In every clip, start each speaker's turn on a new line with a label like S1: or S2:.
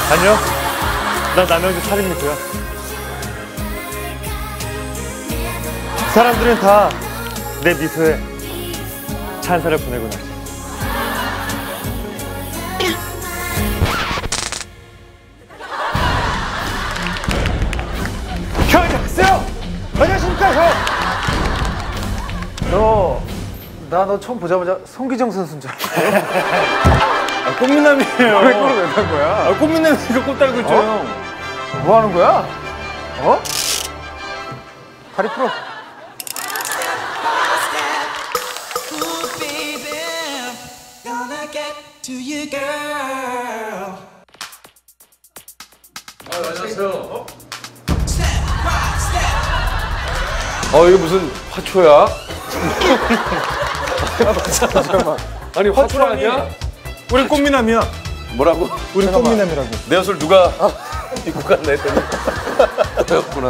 S1: 아니요. 나 남양주 살인미수야. 사람들은 다 내 미소에 찬사를 보내고 나. 형, 안녕하세요. 안녕하십니까, 형.
S2: 너 처음 보자마자 송기정 선수인 줄 알았어.
S1: 아, 꽃미남이에요.
S2: 왜 그걸 왜 단 거야?
S1: 아, 꽃미남이니까 꽃 달고 있죠, 형.
S2: 뭐 하는 거야? 어? 다리 풀어.
S3: 안녕하세요. 이게 무슨 화초야? 잠깐만. 아니 화초 아니야?
S1: 우리 꽃미남이야.
S3: 뭐라고?
S1: 우리 꽃미남이라고.
S3: 내 옷을 누가 입고 갔나 했더니 너였구나.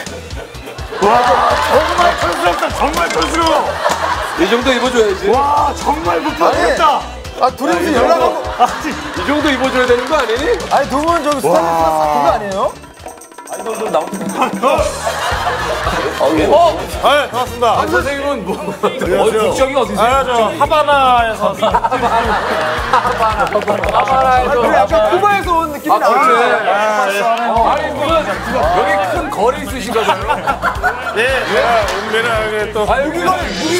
S1: 와, 정말 촌스럽다. 정말 촌스러워.
S3: 이 정도 입어줘야지.
S1: 와, 정말 못하겠다.
S2: 둘이 무슨 연락하고.
S3: 이 정도 입어줘야 되는 거 아니니?
S2: 아니, 두 분 저기 스타일리스트가 같은 거 아니에요?
S3: 아이돌들 나오는
S1: 네, 반갑습니다.
S3: 선생님은 뭐?
S1: 국적이 어디세요? 저 하바나에서.
S3: 하바나에서.
S2: 그래, 약간 쿠바에서 온 느낌이 나.
S3: 아니 무슨 여기 큰 거리 있으신가 봐요.
S1: 네, 옥내나 또.
S3: 아 여기가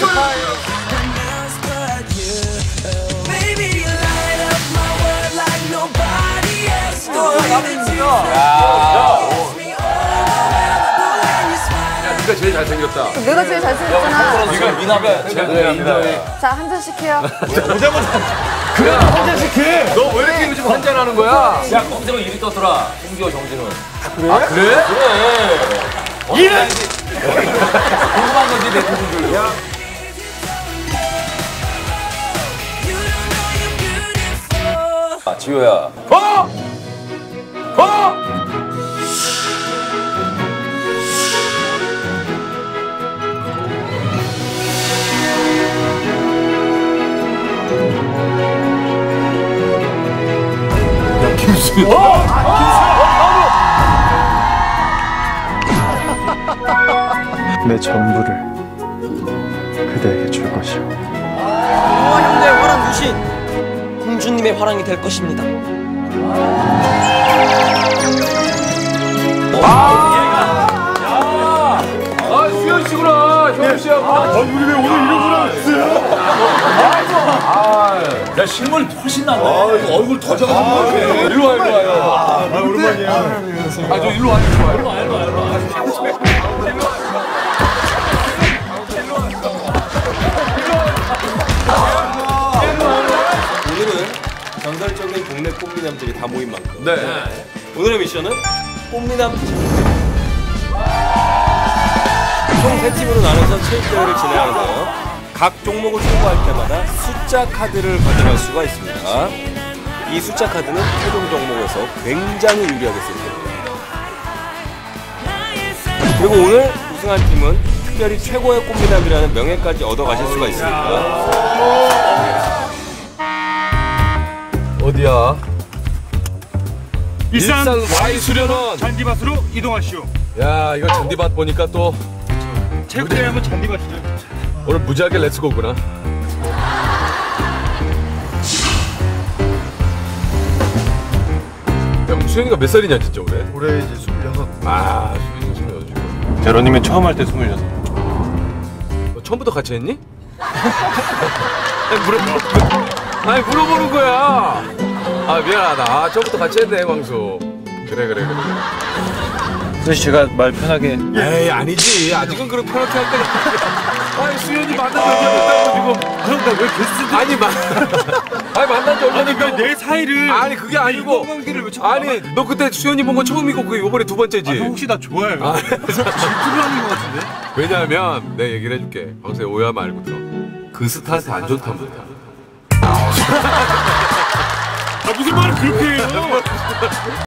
S3: 네가 제일 잘생겼다.
S4: 내가 제일 잘생겼잖아.
S3: 네가 미나가.
S4: 자, 한 잔씩 해요.
S1: 오자마자 그래, 한 잔씩 해.
S3: 너 왜 이렇게 요즘 한잔하는 거야?
S5: 야, 검색어 1위 떴더라. 홍기호, 정진훈.
S3: 그래? 아, 그래?
S5: 그래.
S1: 이래!
S5: 궁금한 거지, 내 친구들. 아, 지효야.
S1: 내 전부를 그대에게 줄 것이오.
S6: 형제 화랑 유신 공주님의 화랑이 될 것입니다.
S3: 아 수현 씨구나. 현우 씨하고.
S1: 우리 왜 오늘 이러고 나왔어요?
S5: 야, 실물이 훨씬 낫네.
S3: 얼굴 더 작아진 것 같아. 일로 와, 일로 와요.
S1: 오랜만이야.
S3: 아, 저 일로 와, 일로 와. 일로 와.
S7: 오늘은 전설적인 동네 꽃미남들이 다 모인 만큼
S3: 네.
S7: 오늘의 미션은 꽃미남 총 3팀으로 나눠서 체육대회를 진행하는데요. 각 종목을 통과할 때마다 숫자 카드를 가져갈 수가 있습니다. 이 숫자 카드는 최종 종목에서 굉장히 유리하게 쓰일 겁니다. 그리고 오늘 우승한 팀은 특별히 최고의 꽃미남이라는 명예까지 얻어가실 수가 있습니다.
S3: 어디야?
S1: 일산
S3: Y 수련원.
S1: 잔디밭으로 이동하시오.
S3: 야, 이거 잔디밭 보니까 또
S1: 체육대회 하면 잔디밭이죠.
S3: 오늘 무지하게 렛츠고구나. 야, 수현이가 몇 살이냐 진짜 올해?
S1: 올해 이제 26.
S3: 아, 수현이 26이고.
S1: 제로님이 처음 할 때 26.
S3: 너 처음부터 같이 했니? 아니 물어보는 거야. 아 미안하다. 아, 처음부터 같이 했네 광수. 그래.
S1: 사실 제가 말 편하게.
S3: 에이 아니지. 아직은 그렇게 편하게 할 때가. 아니 수현이 만난 지 얼마 됐다고 지금.
S1: 형, 나 왜 게스트?
S3: 아니 만난 지 얼마 됐다고.
S1: 내 사이를.
S3: 아니 그게 아니고.
S1: 관계를 왜 자꾸.
S3: 아니 너 그때 수현이 본 거 처음이고 그게 이번에 두 번째지.
S1: 형 혹시 나 좋아해요?
S3: 아,
S1: 질투하는 것 같은데?
S3: 왜냐하면 내가 얘기를 해줄게. 방송에 오해하면 알고 들어. 그 스타한테 안 좋답니다.
S1: 아, 무슨 말을 그렇게 해요?